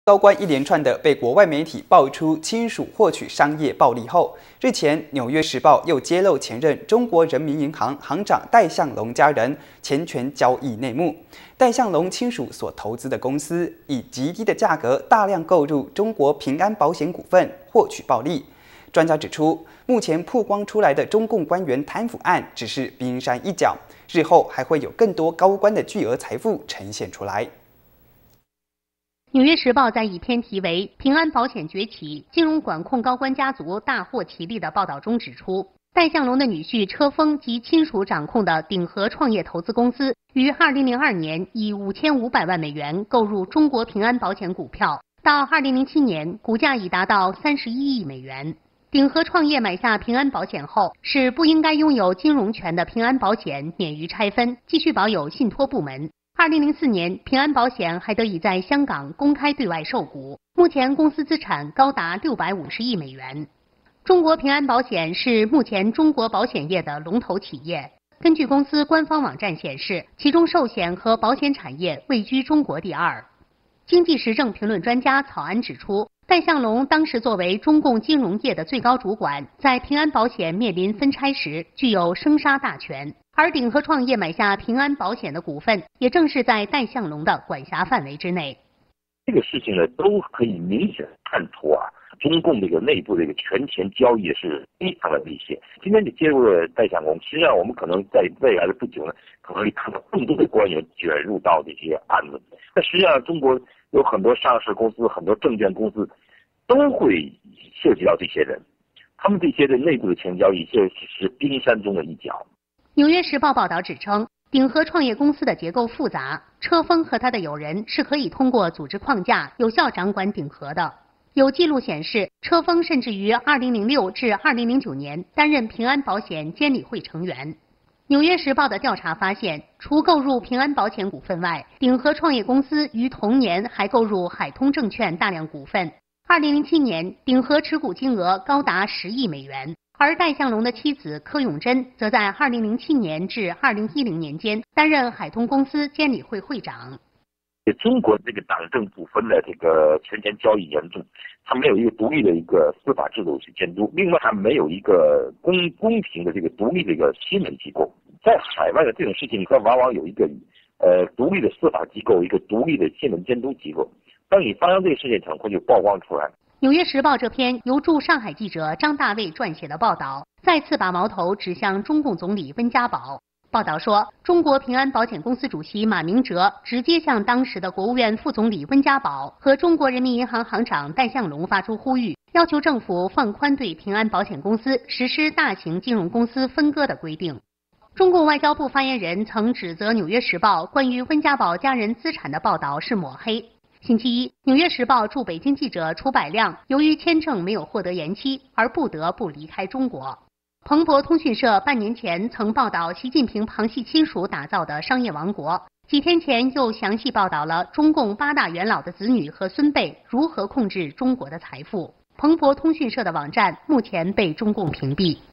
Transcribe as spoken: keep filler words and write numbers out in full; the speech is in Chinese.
高官一连串的被国外媒体爆出亲属获取商业暴利后，日前《纽约时报》又揭露前任中国人民银行行长戴相龙家人钱权交易内幕。戴相龙亲属所投资的公司以极低的价格大量购入中国平安保险股份，获取暴利。专家指出，目前曝光出来的中共官员贪腐案只是冰山一角，日后还会有更多高官的巨额财富呈现出来。 《纽约时报》在一篇题为“平安保险崛起，金融管控高官家族大获其利”的报道中指出，戴相龙的女婿车峰及亲属掌控的鼎和创业投资公司于二零零二年以五千五百万美元购入中国平安保险股票，到二零零七年股价已达到三十一亿美元。鼎和创业买下平安保险后，使不应该拥有金融权的平安保险免于拆分，继续保有信托部门。 二零零四年，平安保险还得以在香港公开对外售股，目前公司资产高达六百五十亿美元。中国平安保险是目前中国保险业的龙头企业。根据公司官方网站显示，其中寿险和保险产业位居中国第二。经济时政评论专家曹安指出，戴相龙当时作为中共金融业的最高主管，在平安保险面临分拆时具有生杀大权。 而鼎和创业买下平安保险的股份，也正是在戴相龙的管辖范围之内。 这个事情呢，都可以明显看出啊，中共这个内部这个权钱交易是非常的危险。今天你介入了戴相龙，实际上我们可能在未来的不久呢，可能会看到更多的官员卷入到这些案子。那实际上，中国有很多上市公司、很多证券公司都会涉及到这些人，他们这些的内部的钱交易，这是冰山中的一角。 《纽约时报》报道指称，鼎和创业公司的结构复杂，车峰和他的友人是可以通过组织框架有效掌管鼎和的。有记录显示，车峰甚至于二零零六至二零零九年担任平安保险监理会成员。《纽约时报》的调查发现，除购入平安保险股份外，鼎和创业公司于同年还购入海通证券大量股份。二零零七年，鼎和持股金额高达十亿美元。 而戴相龙的妻子柯永珍则在二零零七年至二零一零年间担任海通公司监理会会长。 中国这个党政部分的这个权钱交易严重，它没有一个独立的一个司法制度去监督，另外还没有一个公公平的这个独立的一个新闻机构。在海外的这种事情，它往往有一个呃独立的司法机构，一个独立的新闻监督机构。当你发生这个事情，可能会就曝光出来。 《纽约时报》这篇由驻上海记者张大卫撰写的报道，再次把矛头指向中共总理温家宝。报道说，中国平安保险公司主席马明哲直接向当时的国务院副总理温家宝和中国人民银行行长戴相龙发出呼吁，要求政府放宽对平安保险公司实施大型金融公司分割的规定。中共外交部发言人曾指责《纽约时报》关于温家宝家人资产的报道是抹黑。 星期一，《纽约时报》驻北京记者楚百亮由于签证没有获得延期，而不得不离开中国。彭博通讯社半年前曾报道习近平旁系亲属打造的商业王国，几天前又详细报道了中共八大元老的子女和孙辈如何控制中国的财富。彭博通讯社的网站目前被中共屏蔽。